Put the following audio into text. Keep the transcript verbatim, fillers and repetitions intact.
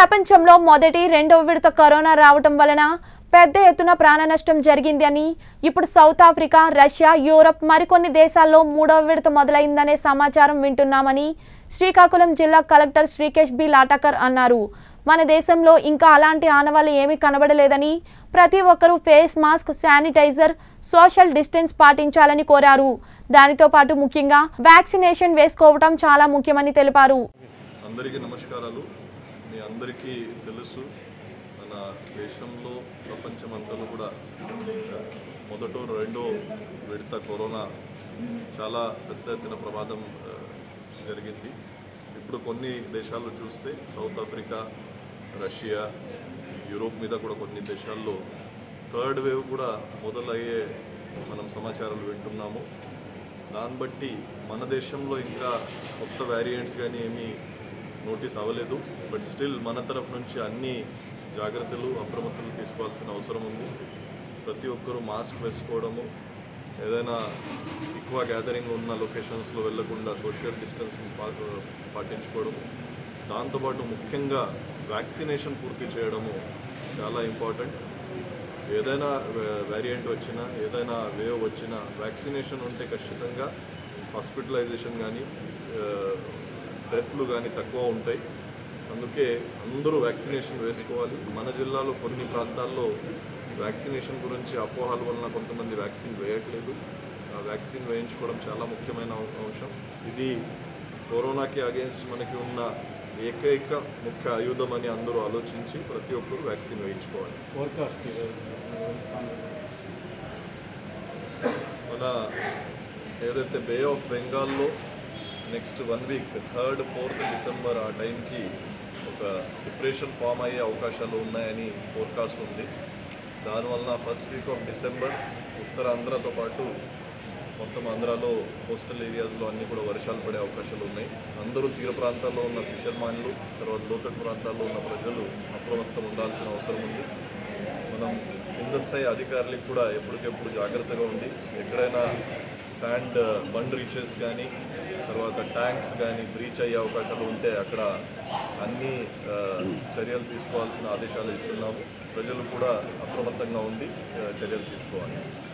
ప్రపంచంలో మొదటి రెండవ విడత కరోనా రావటం వలన పెద్ద ఎత్తున ప్రాణ నష్టం జరిగింది అని ఇప్పుడు సౌత్ ఆఫ్రికా, రష్యా, యూరప్ మరికొన్ని దేశాల్లో మూడవ విడత మొదలైందనే సమాచారం వింటున్నామని శ్రీకాకుళం జిల్లా కలెక్టర్ శ్రీకేష్ బి లాటాకర్ అన్నారు. మన దేశంలో ఇంకా అలాంటి ఆనవాళ్లు ఏమీ కనబడలేదని ప్రతి ఒక్కరూ face mask, sanitiser, social distance పాటించాలని కోరారు. దానితో పాటు ముఖ్యంగా వ్యాక్సినేషన్ వేసుకోవడం చాలా ముఖ్యమని తెలిపారు. అందరికీ నమస్కారాలు. మీ అందరికీ తెలుసు, మన దేశంలో ప్రపంచమంతలో కూడా మొదట రెండో విడత కరోనా చాలా పెద్ద ఎత్తున ప్రమాదం జరిగింది. ఇప్పుడు కొన్ని దేశాల్లో చూస్తే సౌత్ ఆఫ్రికా, రష్యా, యూరోప్ మీద కూడా కొన్ని దేశాల్లో థర్డ్ వేవ్ కూడా మొదలయ్యే మనం సమాచారాలు వింటున్నాము. దాన్ని బట్టి మన దేశంలో ఇంకా కొత్త వేరియంట్స్ కానీ ఏమీ నోటీస్ అవ్వలేదు. బట్ స్టిల్ మన తరఫు నుంచి అన్ని జాగ్రత్తలు, అప్రమత్తలు తీసుకోవాల్సిన అవసరం ఉంది. ప్రతి ఒక్కరూ మాస్క్ వేసుకోవడము, ఏదైనా ఎక్కువ గ్యాదరింగ్ ఉన్న లొకేషన్స్లో వెళ్లకుండా సోషల్ డిస్టెన్సింగ్ పాటించుకోవడము, దాంతోపాటు ముఖ్యంగా వ్యాక్సినేషన్ పూర్తి చేయడము చాలా ఇంపార్టెంట్. ఏదైనా వేరియంట్ వచ్చినా, ఏదైనా వేవ్ వచ్చినా వ్యాక్సినేషన్ ఉంటే ఖచ్చితంగా హాస్పిటలైజేషన్ కానీ డెత్లు కానీ తక్కువ ఉంటాయి. అందుకే అందరూ వ్యాక్సినేషన్ వేసుకోవాలి. మన జిల్లాలో కొన్ని ప్రాంతాల్లో వ్యాక్సినేషన్ గురించి అపోహల వలన కొంతమంది వ్యాక్సిన్ వేయట్లేదు. ఆ వ్యాక్సిన్ వేయించుకోవడం చాలా ముఖ్యమైన అంశం. ఇది కరోనాకి అగేన్స్ట్ మనకి ఉన్న ఏకైక ముఖ్య ఆయుధం అని అందరూ ఆలోచించి ప్రతి ఒక్కరు వ్యాక్సిన్ వేయించుకోవాలి. మన ఏదైతే బే ఆఫ్ బెంగాల్లో next one week third fourth December ఆ టైంకి ఒక డిప్రెషన్ ఫామ్ అయ్యే అవకాశాలు ఉన్నాయని ఫోర్కాస్ట్ ఉంది. దానివల్ల ఫస్ట్ వీక్ ఆఫ్ డిసెంబర్ ఉత్తరాంధ్రతో పాటు మొత్తం ఆంధ్రాలో కోస్టల్ ఏరియాస్లో అన్నీ కూడా వర్షాలు పడే అవకాశాలు ఉన్నాయి. అందరూ తీర ప్రాంతాల్లో ఉన్న ఫిషర్మాన్లు, తర్వాత లోతట్టు ప్రాంతాల్లో ఉన్న ప్రజలు అప్రమత్తం ఉండాల్సిన అవసరం ఉంది. మనం కిందస్థాయి అధికారులకు కూడా ఎప్పటికెప్పుడు జాగ్రత్తగా ఉండి ఎక్కడైనా శాండ్ బండ్ రీచెస్ కానీ తర్వాత ట్యాంక్స్ కానీ బ్రీచ్ అయ్యే అవకాశాలు ఉంటే అక్కడ అన్ని చర్యలు తీసుకోవాల్సిన ఆదేశాలు ఇస్తున్నాము. ప్రజలు కూడా అప్రమత్తంగా ఉండి చర్యలు తీసుకోవాలి.